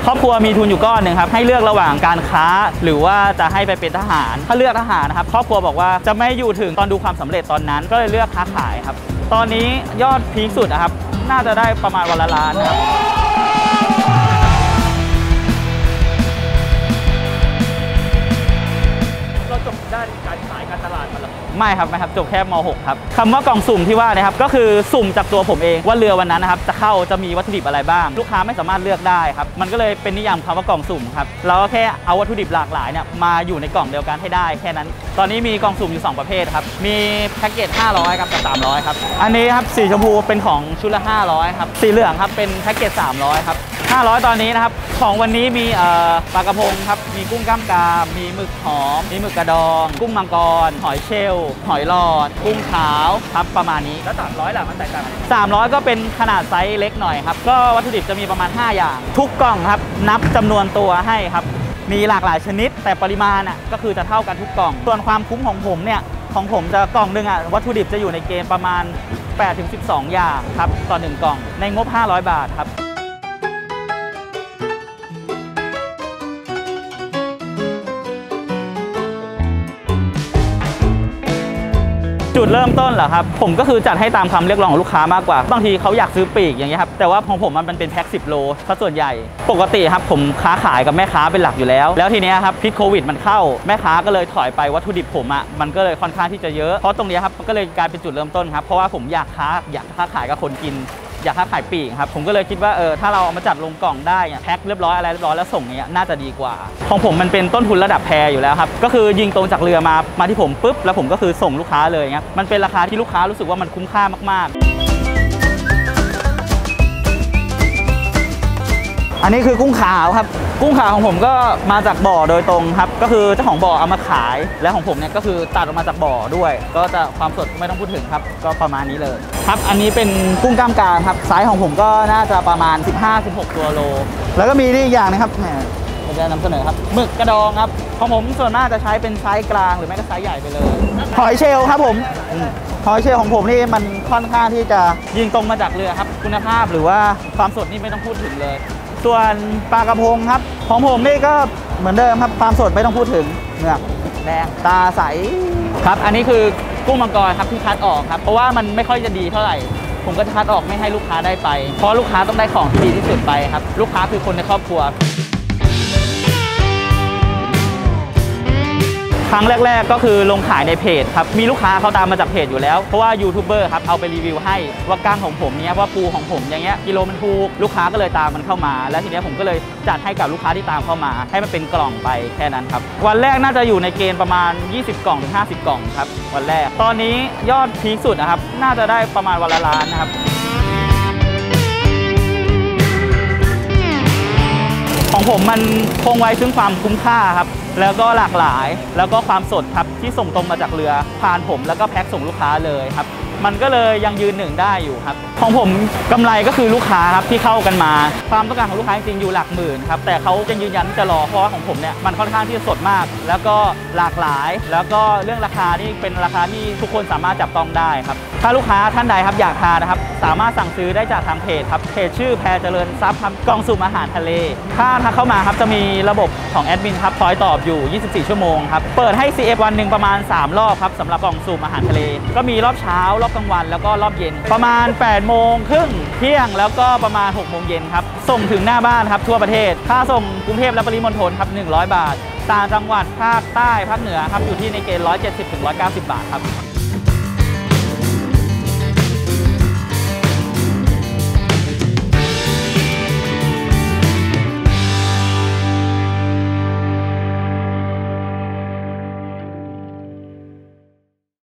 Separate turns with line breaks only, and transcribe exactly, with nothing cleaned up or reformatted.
ครอบครัวมีทุนอยู่ก้อนหนึ่งครับให้เลือกระหว่างการค้าหรือว่าจะให้ไปเป็นทหารถ้าเลือกทหารนะครับครอบครัวบอกว่าจะไม่อยู่ถึงตอนดูความสำเร็จตอนนั้นก็เลยเลือกค้าขายครับตอนนี้ยอดพีคสุดนะครับน่าจะได้ประมาณวันละล้านนะครับเราจบด้านการขายการตลาดมาแล้วไม่ครับไม่ครับจบแค่ม หก ครับคำว่ากล่องสุ่มที่ว่านะครับก็คือสุ่มจากตัวผมเองว่าเรือวันนั้นนะครับจะเข้าจะมีวัตถุดิบอะไรบ้างลูกค้าไม่สามารถเลือกได้ครับมันก็เลยเป็นนิยามคำว่ากล่องสุ่มครับเราก็แค่เอาวัตถุดิบหลากหลายเนี่ยมาอยู่ในกล่องเดียวกันให้ได้แค่นั้นตอนนี้มีกล่องสุ่มอยู่สองประเภทครับมีแพ็กเกจห้าร้อยครับกับสามร้อยครับอันนี้ครับสีชมพูเป็นของชุดละห้าร้อยครับสีเหลืองครับเป็นแพ็กเกจสามร้อยครับห้าร้อยตอนนี้นะครับของวันนี้มีปลากระพงครับมีกุ้งกล้ามกรามมีหมึกหอมมีหมึกกระดองกุ้งมังกรหอยเชลล์หอยหลอดกุ้งขาวครับประมาณนี้แล้วสามร้อยล่ะมันแตกต่างสามร้อยก็เป็นขนาดไซส์เล็กหน่อยครับก็วัตถุดิบจะมีประมาณห้าอย่างทุกกล่องครับนับจำนวนตัวให้ครับมีหลากหลายชนิดแต่ปริมาณอ่ะก็คือจะเท่ากันทุกกล่องส่วนความคุ้มของผมเนี่ยของผมจะกล่องหนึ่งอ่ะวัตถุดิบจะอยู่ในเกณฑ์ประมาณ แปดถึงสิบสอง อย่างครับต่อหนึ่งกล่องในงบห้าร้อยบาทครับจุดเริ่มต้นเหรอครับผมก็คือจัดให้ตามคำเรียกร้องของลูกค้ามากกว่าบางทีเขาอยากซื้อปีกอย่างเงี้ยครับแต่ว่าของผมมันเป็นแพ็คสิบโลซะส่วนใหญ่ปกติครับผมค้าขายกับแม่ค้าเป็นหลักอยู่แล้วแล้วทีนี้ครับพิษโควิดมันเข้าแม่ค้าก็เลยถอยไปวัตถุดิบผมอ่ะมันก็เลยค่อนข้างที่จะเยอะเพราะตรงนี้ครับมันก็เลยกลายเป็นจุดเริ่มต้นครับเพราะว่าผมอยากค้าอยากค้าขายกับคนกินอยากค้าขายปีกครับผมก็เลยคิดว่าเออถ้าเราเอามาจัดลงกล่องได้แพ็คเรียบร้อยอะไรเรียบร้อยแล้วส่งเนี้ยน่าจะดีกว่าของผมมันเป็นต้นทุนระดับแพรอยู่แล้วครับก็คือยิงตรงจากเรือมามาที่ผมปุ๊บแล้วผมก็คือส่งลูกค้าเลยครับมันเป็นราคาที่ลูกค้ารู้สึกว่ามันคุ้มค่ามากๆอันนี้คือกุ้งขาวครับกุ้งขาวของผมก็มาจากบ่อโดยตรงครับก็คือเจ้าของบ่อเอามาขายและของผมเนี่ยก็คือตัดออกมาจากบ่อด้วยก็จะความสดไม่ต้องพูดถึงครับก็ประมาณนี้เลยครับอันนี้เป็นกุ้งกล้ามกรามครับไซส์ของผมก็น่าจะประมาณ สิบห้าถึงสิบหก ตัวโลแล้วก็มีนี่อีกอย่างนะครับแหมจะนำเสนอครับหมึกกระดองครับของผมส่วนมากจะใช้เป็นไซส์กลางหรือไม่ก็ไซส์ใหญ่ไปเลยหอยเชลล์ครับผมหอยเชลล์ของผมนี่มันค่อนข้างที่จะยิงตรงมาจากเรือครับคุณภาพหรือว่าความสดนี่ไม่ต้องพูดถึงเลยส่วนปลากระพงครับของผมนี่ก็เหมือนเดิมครับความสดไม่ต้องพูดถึงเนื้อแดงตาใสครับอันนี้คือกุ้งมังกรครับที่คัดออกครับเพราะว่ามันไม่ค่อยจะดีเท่าไหร่ผมก็จะคัดออกไม่ให้ลูกค้าได้ไปเพราะลูกค้าต้องได้ของที่ดีที่สุดไปครับลูกค้าคือคนในครอบครัวครั้งแรกๆก็คือลงขายในเพจครับมีลูกค้าเขาตามมาจากเพจอยู่แล้วเพราะว่ายูทูบเบอร์ครับเอาไปรีวิวให้ว่าก้างของผมเนี้ยว่าปูของผมอย่างเงี้ยกิโลมันถูกลูกค้าก็เลยตามมันเข้ามาแล้วทีนี้ผมก็เลยจัดให้กับลูกค้าที่ตามเข้ามาให้มันเป็นกล่องไปแค่นั้นครับวันแรกน่าจะอยู่ในเกณฑ์ประมาณยี่สิบกล่องถึงห้าสิบกล่องครับวันแรกตอนนี้ยอดพีคสุดนะครับน่าจะได้ประมาณวันละล้านนะครับของผมมันคงไว้ซึ่งความคุ้มค่าครับแล้วก็หลากหลายแล้วก็ความสดครับที่ส่งตรงมาจากเรือผ่านผมแล้วก็แพ็คส่งลูกค้าเลยครับมันก็เลยยังยืนหนึ่งได้อยู่ครับของผมกำไรก็คือลูกค้าครับที่เข้ากันมาความต้องการของลูกค้าจริงๆอยู่หลักหมื่นครับแต่เขาจะยืนยันที่จะรอเพราะว่าของผมเนี่ยมันค่อนข้างที่จะสดมากแล้วก็หลากหลายแล้วก็เรื่องราคานี่เป็นราคาที่ทุกคนสามารถจับต้องได้ครับถ้าลูกค้าท่านใดครับอยากทานนะครับสามารถสั่งซื้อได้จากทางเพจครับเพจชื่อแพรเจริญทรัพย์ครับกล่องสุ่มอาหารทะเลถ้าถ้าเข้ามาครับจะมีระบบของแอดมินครับคอยตอบอยู่ยี่สิบสี่ชั่วโมงครับเปิดให้ ซี เอฟ วันหนึ่งประมาณสามรอบครับสำหรับกล่องสุ่มอาหารทะเลก็มีรอบเช้ารอบกลางวันแล้วก็รอบเย็นประมาณแปดโมงครึ่งเที่ยงแล้วก็ประมาณหกโมงเย็นครับส่งถึงหน้าบ้านครับทั่วประเทศค่าส่งกรุงเทพและปริมณฑลครับหนึ่งร้อยบาทต่างจังหวัดภาคใต้ภาคเหนือครับอยู่ที่ในเกณฑ์หนึ่งร้อยเจ็ดสิบถึงหนึ่งร้อยเก้าสิบบาทครับ